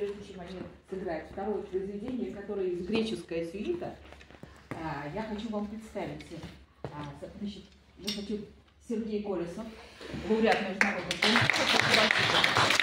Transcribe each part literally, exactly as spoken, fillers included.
прежде чем они сыграют второе произведение, которое из греческая сюита, я хочу вам представить. Значит, я хочу Сергей Колесов, лауреат международных конкурсов.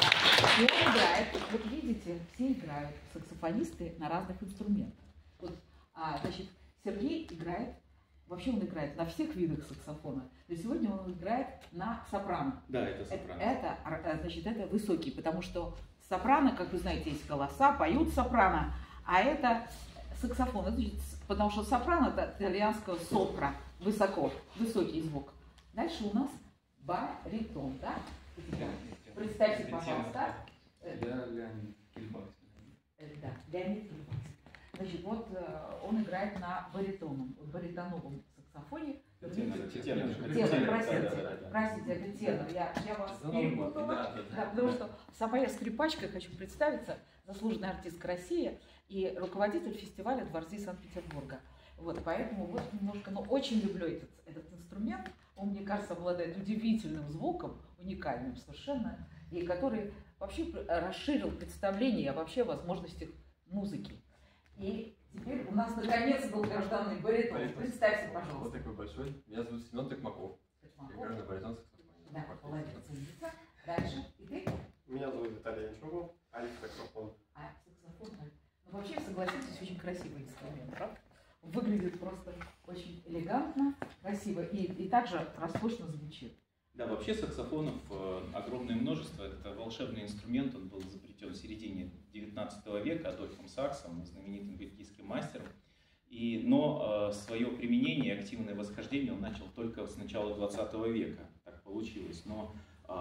И он играет, вот видите, все играют, саксофонисты на разных инструментах. Вот, а, значит, Сергей играет, вообще он играет на всех видах саксофона, но сегодня он играет на сопрано. Да, это сопрано. Это, это, значит, это высокий, потому что сопрано, как вы знаете, есть голоса, поют сопрано, а это саксофон, это, значит, потому что сопрано это итальянского сопра, высоко, высокий звук. Дальше у нас баритон, да? Представьте, пожалуйста. Я Леонид Кильбакс. Да, Леонид Кильбакс. Значит, вот он играет на баритоном, баритоновом саксофоне. Тенор, тенор, простите, простите, это тенор. Я, я вас перепутала. Да, да, да, потому что сама я скрипачка, хочу представиться, заслуженная артистка России и руководитель фестиваля «Дворцы Санкт-Петербурга». Вот, поэтому вот немножко, но очень люблю этот, этот инструмент. Он, мне кажется, обладает удивительным звуком, уникальным совершенно, и который вообще расширил представление о вообще возможностях музыки. И теперь у нас наконец был долгожданный баритон. Представьте, пожалуйста. Вот такой большой. Меня зовут Семен Токмаков. Играю на баритон саксофоне. Да, молодец. Дальше. И ты? Меня зовут Виталий Янчугов, альт саксофон. А, саксофон. Ну, вообще, согласитесь, очень красивый инструмент, правда? Выглядит просто очень элегантно, красиво и, и также роскошно звучит. Да, вообще саксофонов э, огромное множество. Это волшебный инструмент, он был изобретен в середине девятнадцатого века Адольфом Саксом, знаменитым бельгийским мастером. И, но э, свое применение, активное восхождение он начал только с начала двадцатого века. Так получилось. Но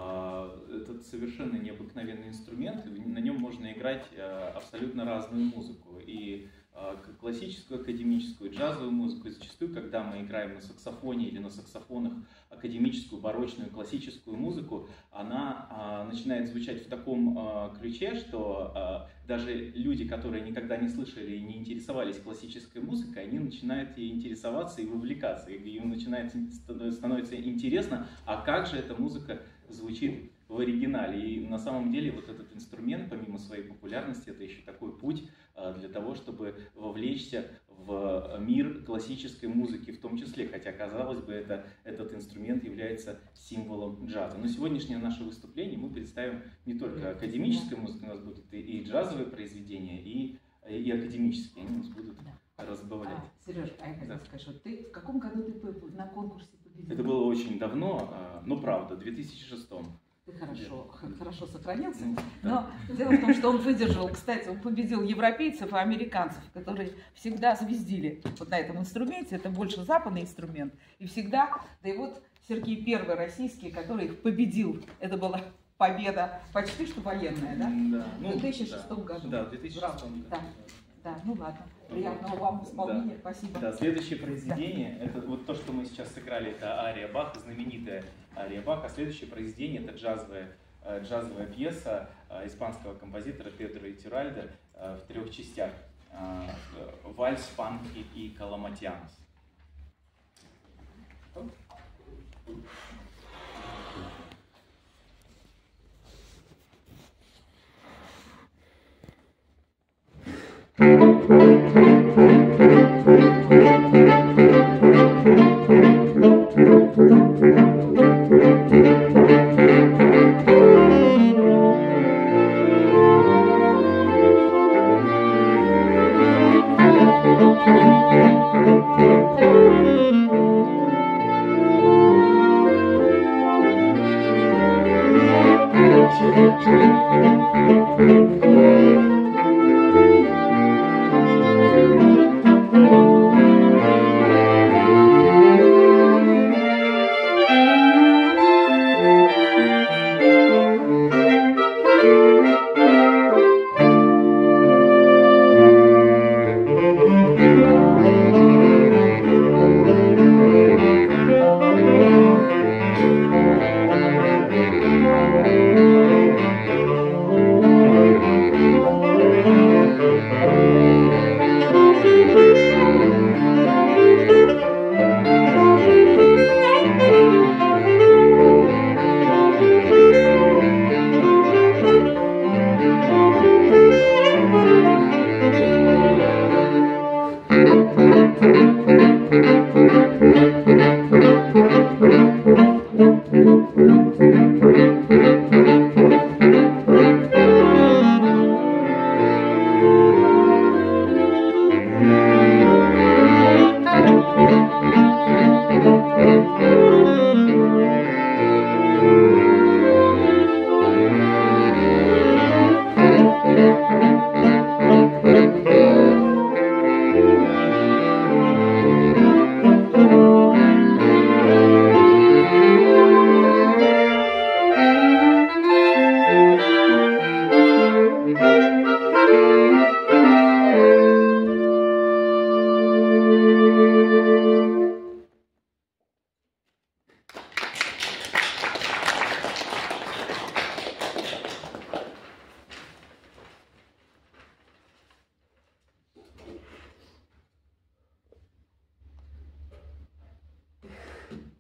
э, это совершенно необыкновенный инструмент, и на нем можно играть э, абсолютно разную музыку. И классическую, академическую, джазовую музыку. И зачастую, когда мы играем на саксофоне или на саксофонах академическую, барочную, классическую музыку, она а, начинает звучать в таком а, ключе, что а, даже люди, которые никогда не слышали и не интересовались классической музыкой, они начинают ей интересоваться и вовлекаться. И им начинает, становится интересно, а как же эта музыка звучит в оригинале. И на самом деле вот этот инструмент, помимо своей популярности, это еще такой путь для того, чтобы вовлечься в мир классической музыки в том числе, хотя, казалось бы, это, этот инструмент является символом джаза. Но сегодняшнее наше выступление мы представим не только академической музыку, у нас будут и, и джазовые произведения, и, и академические, они нас будут разбавлять. А, Сереж, а я хотела да. сказать, что ты в каком году ты на конкурсе победил? Это было очень давно, но правда, в две тысячи шестом. Ты хорошо, хорошо сохранился. Но дело в том, что он выдержал, кстати, он победил европейцев и американцев, которые всегда звездили вот на этом инструменте. Это больше западный инструмент. И всегда, да и вот Сергей первый российский, который их победил. Это была победа почти что военная, да? Да. В две тысячи шестом году. Да, в две тысячи шестом году. Да. Да, ну ладно. Приятного вам исполнения, да. Спасибо. Да, следующее произведение, да. это вот то, что мы сейчас сыграли, это ария Баха, знаменитая ария Баха. Следующее произведение это джазовая, джазовая пьеса испанского композитора Педро Итюральде в трех частях. Вальс, фанки и каламатьянос.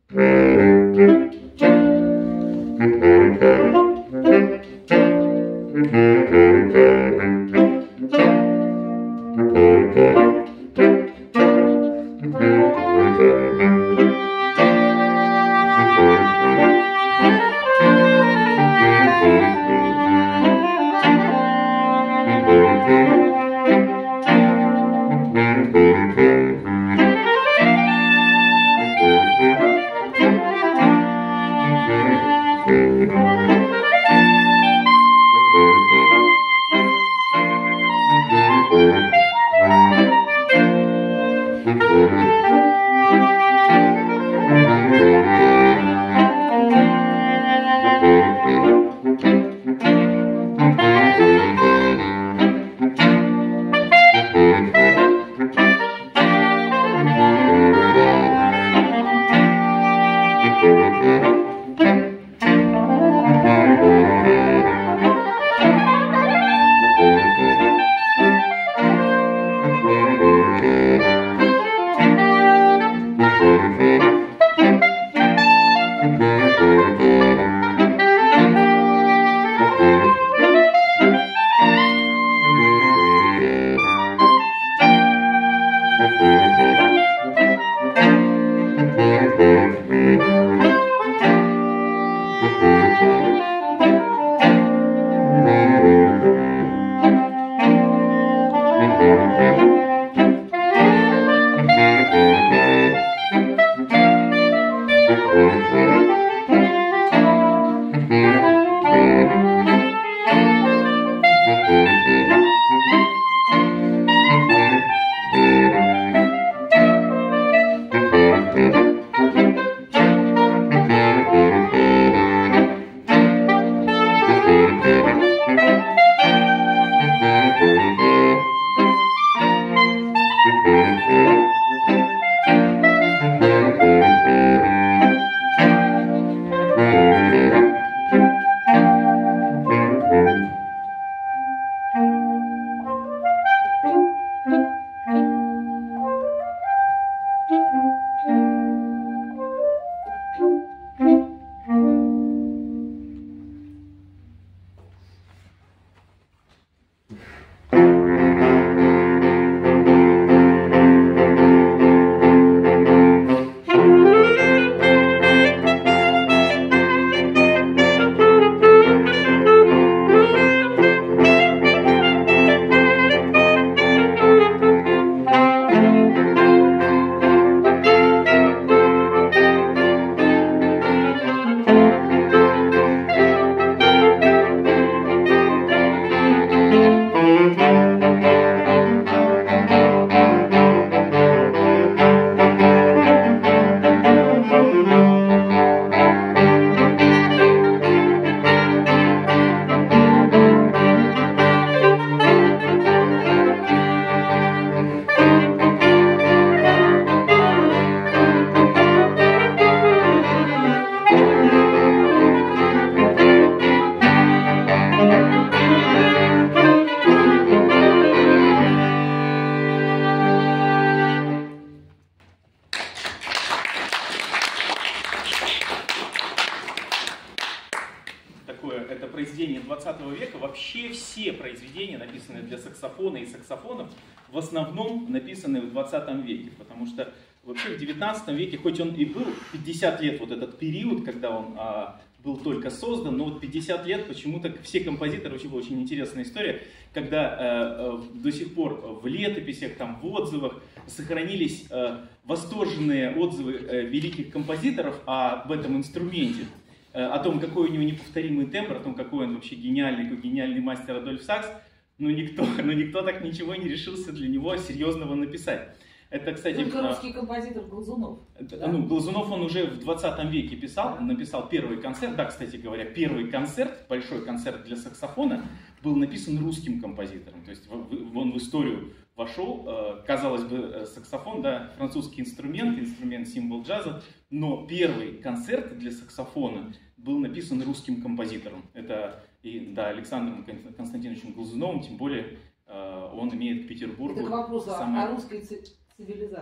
двадцатого века вообще все произведения, написанные для саксофона и саксофонов, в основном написаны в двадцатом веке, потому что вообще в девятнадцатом веке, хоть он и был пятьдесят лет, вот этот период, когда он а, был только создан, но вот пятьдесят лет почему-то все композиторы, вообще была очень интересная история, когда а, а, до сих пор в летописях, там, в отзывах сохранились а, восторженные отзывы а, великих композиторов об этом инструменте, а, о том, какой у него неповторимый тембр, о том, какой он вообще гениальный, какой гениальный мастер Адольф Сакс, но никто, но никто так ничего не решился для него серьезного написать. Это, кстати, только русский композитор Глазунов. Да? Ну, Глазунов он уже в двадцатом веке писал, да. написал первый концерт. Да, кстати говоря, первый концерт, большой концерт для саксофона, был написан русским композитором. То есть он в историю вошел. Казалось бы, саксофон, да, французский инструмент, инструмент, символ джаза, но первый концерт для саксофона был написан русским композитором. Это и, да, Александром Константиновичем Глазуновым, тем более он имеет к Петербургу... Это к вопросу самое... о русской цивилизации. Да?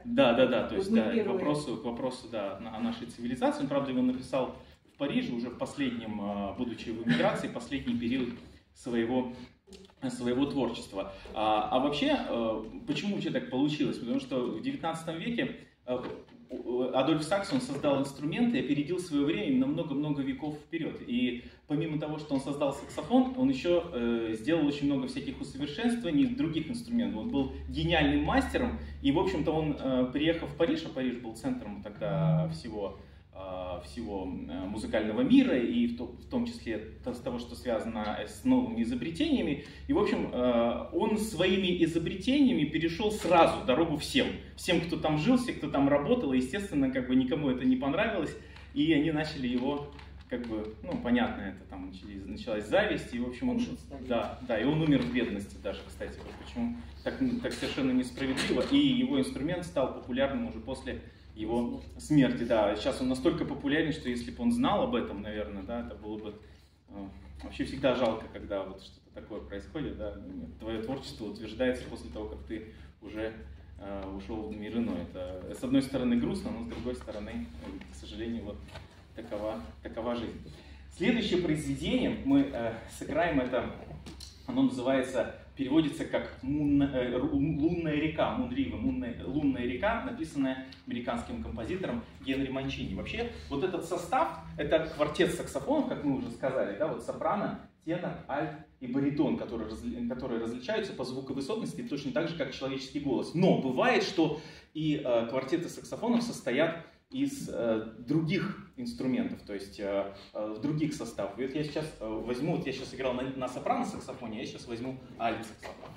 Да, да, да, то есть Вот мы да, к первые. вопросу, к вопросу да, о нашей цивилизации. Он, правда, его написал в Париже уже в последнем, будучи в эмиграции, последний период своего, своего творчества. А, а вообще, почему вообще так получилось? Потому что в девятнадцатом веке Адольф Сакс, он создал инструменты и опередил свое время на много-много веков вперед. И помимо того, что он создал саксофон, он еще э, сделал очень много всяких усовершенствований других инструментов. Он был гениальным мастером, и, в общем-то, он, э, приехав в Париж, а Париж был центром тогда всего, э, всего музыкального мира, и в, то, в том числе с того, что связано с новыми изобретениями. И, в общем, э, он своими изобретениями перешел сразу дорогу всем. Всем, кто там жил, всем, кто там работал, и, естественно, как бы никому это не понравилось, и они начали его, как бы, ну, понятно, это там начались, началась зависть, и, в общем, он, да, да, и он умер в бедности даже, кстати, вот почему так, так совершенно несправедливо, и его инструмент стал популярным уже после его смерти, да, сейчас он настолько популярен, что если бы он знал об этом, наверное, да, это было бы, э, вообще всегда жалко, когда вот что-то такое происходит, да, твое творчество утверждается после того, как ты уже ушел в мир иной. Это, с одной стороны, грустно, но с другой стороны, к сожалению, вот такова, такова жизнь. Следующее произведение мы э, сыграем, это, оно называется, переводится как мун, э, «Лунная река», «Moon River», «Лунная, «Лунная река», написанная американским композитором Генри Манчини. Вообще, вот этот состав, это квартет саксофонов, как мы уже сказали, да, вот сопрано, тенор, альт и баритон, которые, разли, которые различаются по звуковысотности точно так же, как человеческий голос. Но бывает, что и э, квартеты саксофонов состоят из э, других инструментов, то есть э, э, в других составах. И вот я сейчас э, возьму, вот я сейчас играл на, на сопрано-саксофоне, я сейчас возьму альт-саксофон.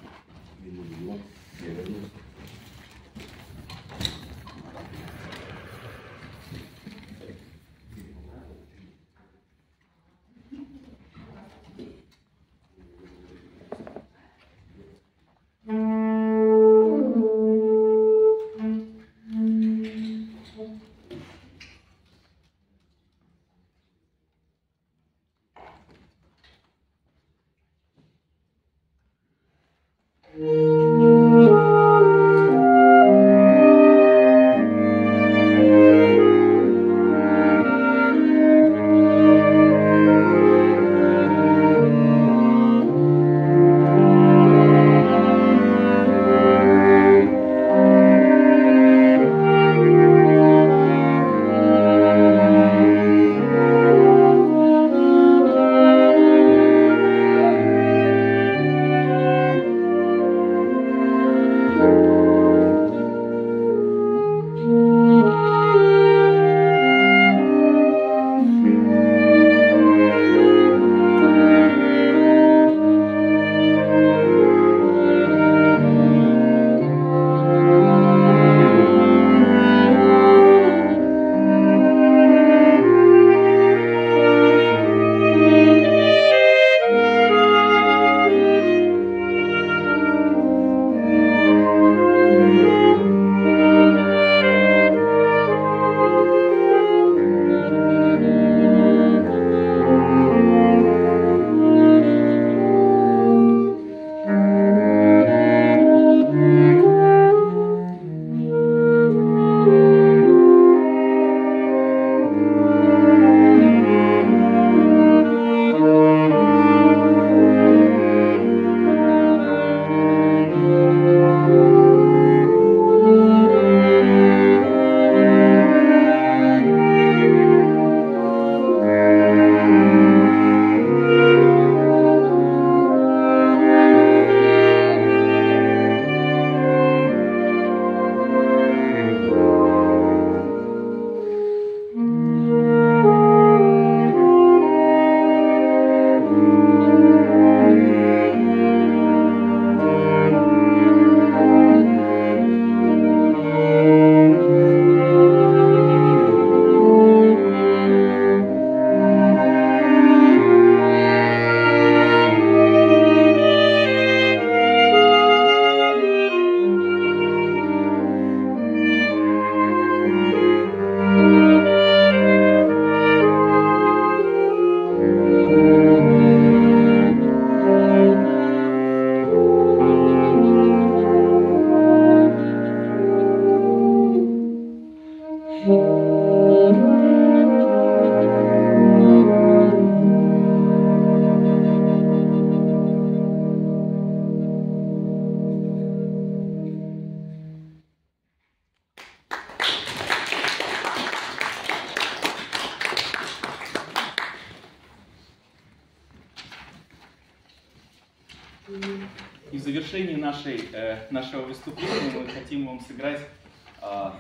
И в завершении нашей, э, нашего выступления мы хотим вам сыграть э,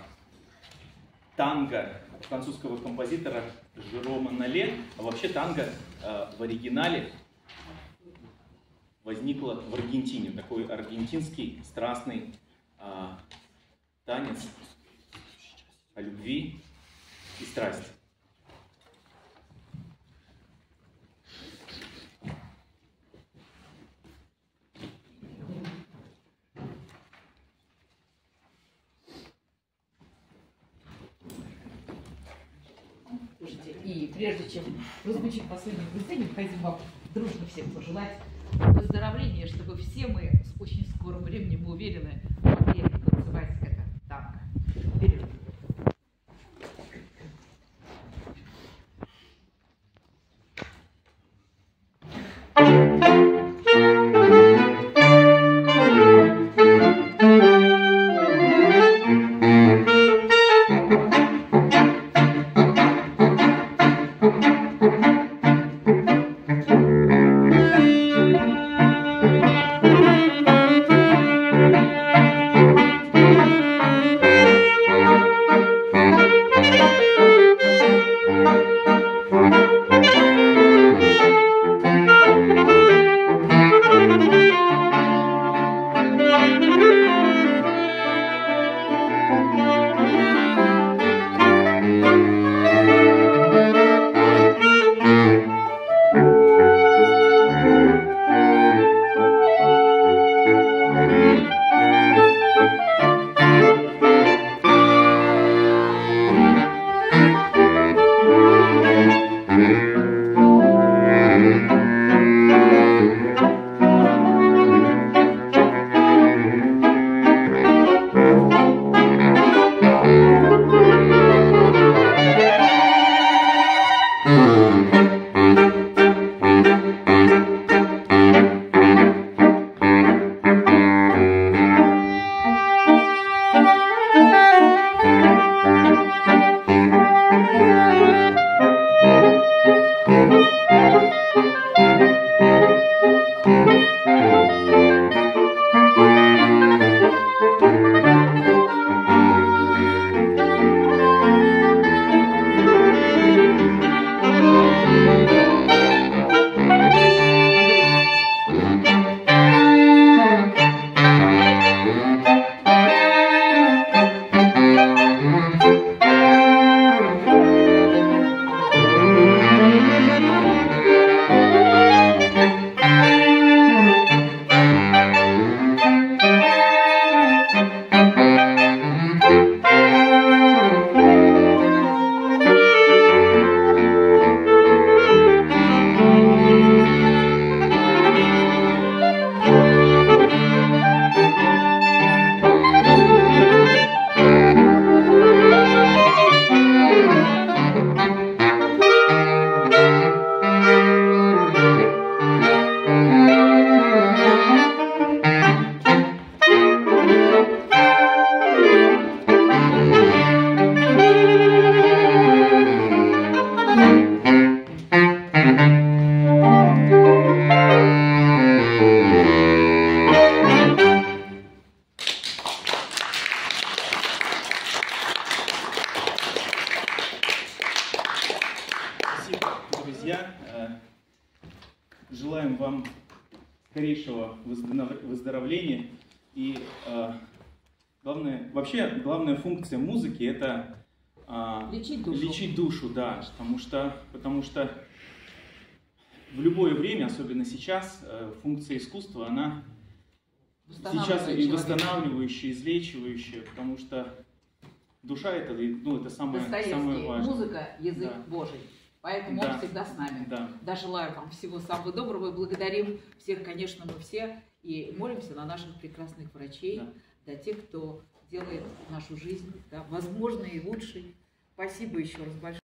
танго французского композитора Жерома Нале. А вообще танго э, в оригинале возникло в Аргентине. Такой аргентинский страстный э, танец о любви и страсти. Слушайте, и прежде чем прозвучит последнее выступление, хотим вам дружно всем пожелать выздоровления, чтобы все мы с очень скорым временем, мы уверены, могли танцевать это танго. Вперед! Желаем вам скорейшего выздоровления. И э, главное, вообще главная функция музыки — это э, лечить душу. Лечить душу, да, потому что, потому что в любое время, особенно сейчас, э, функция искусства, она сейчас и восстанавливающая, излечивающая, потому что душа — это, ну, это самое, самое важное. Музыка — язык да. Божий. Поэтому да. Он всегда с нами. Да. Да, желаю вам всего самого доброго. И благодарим всех, конечно, мы все. И молимся на наших прекрасных врачей, да. Для тех, кто делает нашу жизнь да, возможной и лучшей. Спасибо еще раз большое.